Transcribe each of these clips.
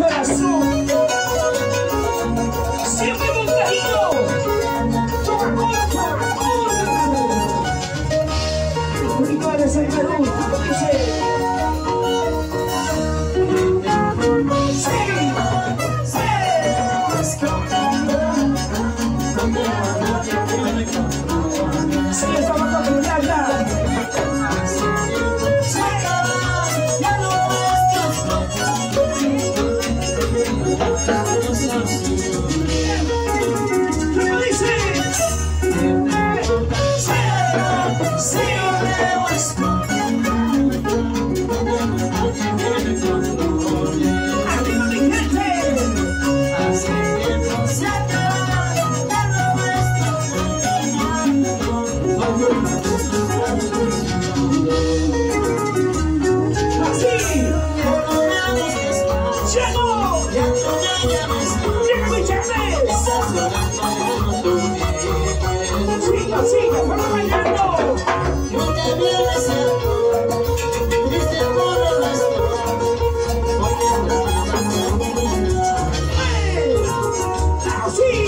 corazón. Siempre con cariño. Coca-Cola, Coca-Cola. Rituales en Perú, dice. Siga, vamos bailando. No te vienes triste por el así.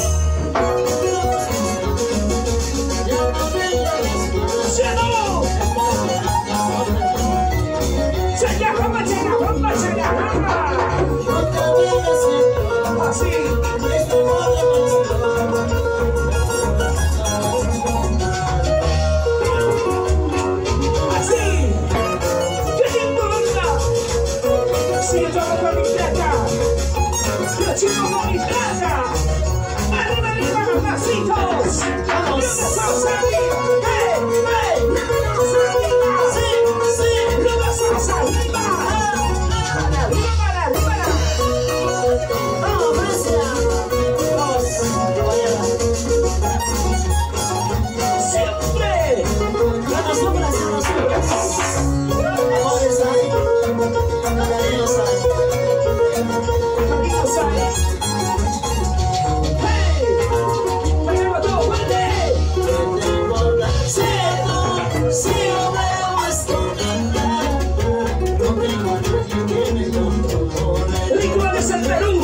Chico con mi plata, arriba, arriba los pasitos, vamos, salsa arriba, hey, hey, salsa arriba, sí, sí, arriba, salsa arriba, arriba, arriba, vamos, Francia, vamos, siempre, la sombra se nos sube, amores hay, amigos hay. Rituales en Perú.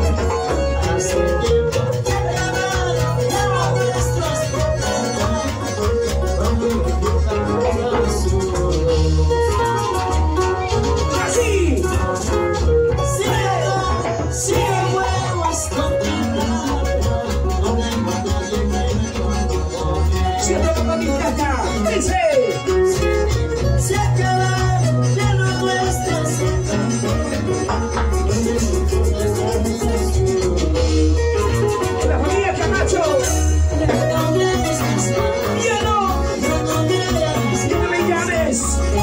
Así. Siempre con mi plata. Dice. Se acaba de lo nuestro. La familia Camacho. Ya no me llames.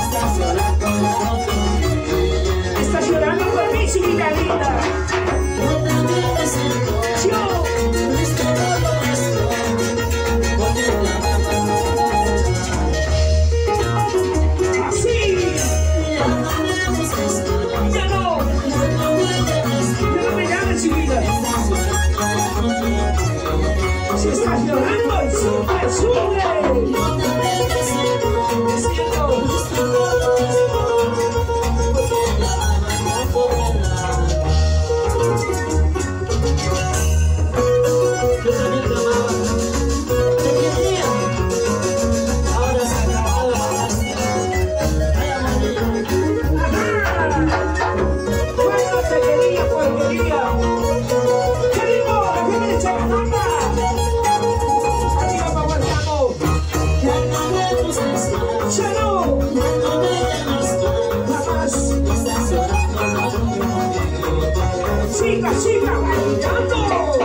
Estás llorando por mí, chiquita linda. Si estás llorando, sube, sube. Ahora se ha acabado la fiesta. Bueno, te quería, porquería. ¡Queremos! ¡La gente de Chacatanga! Chica, chica, bailando.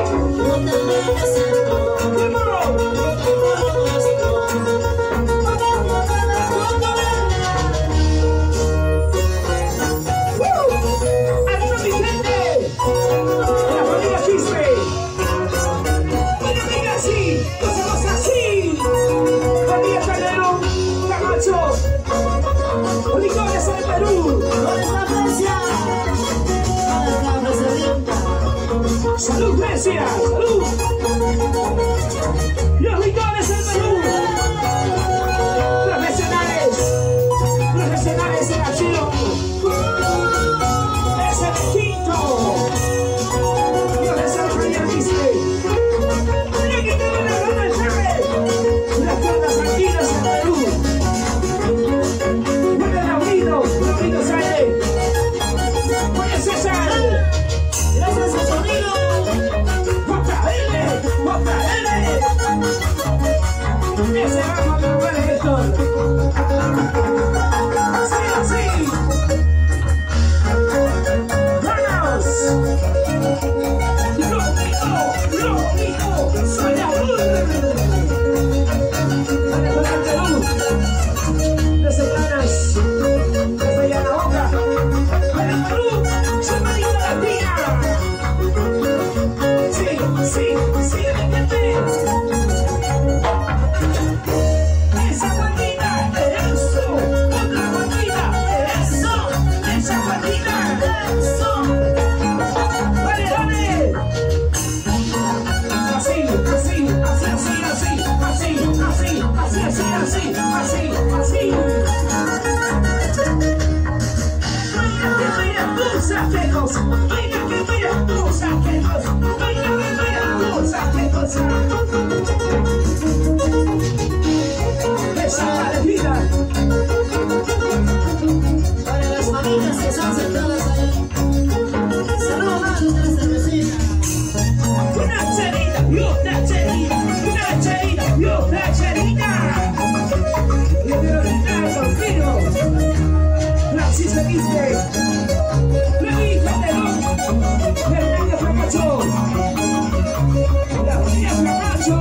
Arriba mi gente, la familia Quispe. Bueno, venga así, pasamos así. Familia Calderón, Camacho, Licores en Perú. ¿Dónde está Francia? Salud, Grecia, salud. Los Licores en Perú. Profesionales en acción. Es el quinto. saqueros, mira que mira, los saqueros, mira que mira, los saqueros. Esa alegría. Para las mamitas que están sentadas ahí, saludos más de una cervecita. Una cherita, y otra cherita, una cherita, y otra cherita. Y el original contigo. Francis de Quispe, la hija de Don, Fernando Camacho, la tía Camacho.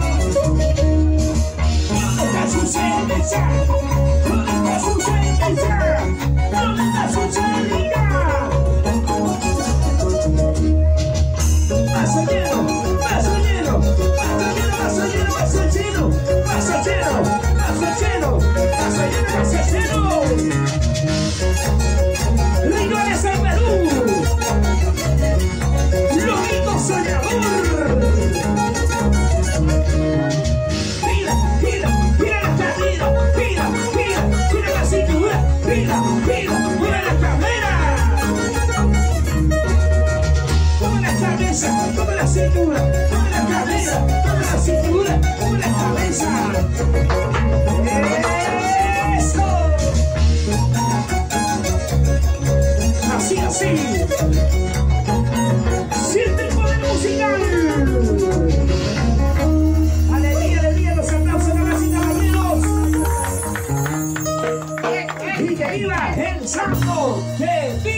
¿Dónde está su cerveza? ¿Dónde está su cerveza? ¿Dónde está su cherita? Vaso lleno, vaso lleno, vaso lleno, vaso lleno, vaso lleno, vaso lleno, vaso lleno, vaso lleno, vaso lleno. Rinones en Perú, Lobito soñador. Mira, mira, mira la cadera, mira, mira, mira la cintura, mira, mira, mira la cadera. Toma la cabeza, toma la cintura, toma la cadera, toma la cintura, toma la cabeza. ¡Eso! Así, así. Siente el poder musical. Alegría, alegría, los aplausos, damas y caballeros. Y que viva el santo de